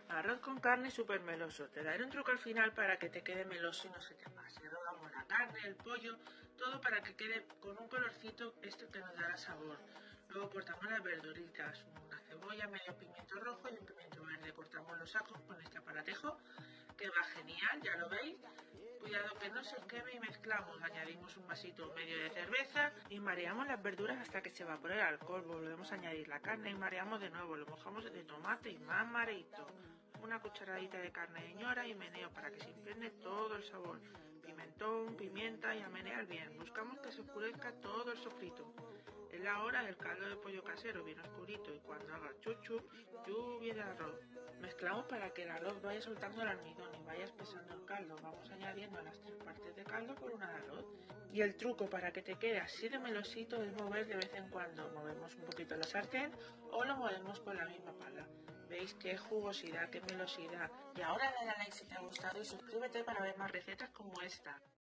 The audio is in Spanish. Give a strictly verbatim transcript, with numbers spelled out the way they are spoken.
Arroz con carne súper meloso. Te daré un truco al final para que te quede meloso y no se te pase. Rodamos la carne, el pollo, todo para que quede con un colorcito esto que nos dará sabor. Luego cortamos las verduritas, una cebolla, medio pimiento rojo y un pimiento verde. Cortamos los ajos con este aparatejo que va genial, ya lo veis. Cuidado que no se os queme y mezclamos. Añadimos un vasito medio de cerveza y mareamos las verduras hasta que se evapore el alcohol. Volvemos a añadir la carne y mareamos de nuevo. Lo mojamos de tomate y más mareito. Una cucharadita de carne de ñora y meneo para que se impregne todo el sabor. Pimentón, pimienta y a menear bien. Buscamos que se oscurezca todo el sofrito. Es la hora del caldo de pollo casero bien oscurito y cuando haga chuchu, lluvia de arroz. Mezclamos para que el arroz vaya soltando el almidón y vaya espesando el caldo. Vamos añadiendo las tres partes de caldo por una de arroz. Y el truco para que te quede así de melosito es mover de vez en cuando. Movemos un poquito la sartén o lo movemos con la misma pala. ¿Veis qué jugosidad, qué melosidad? Y ahora dale a like si te ha gustado y suscríbete para ver más recetas como esta.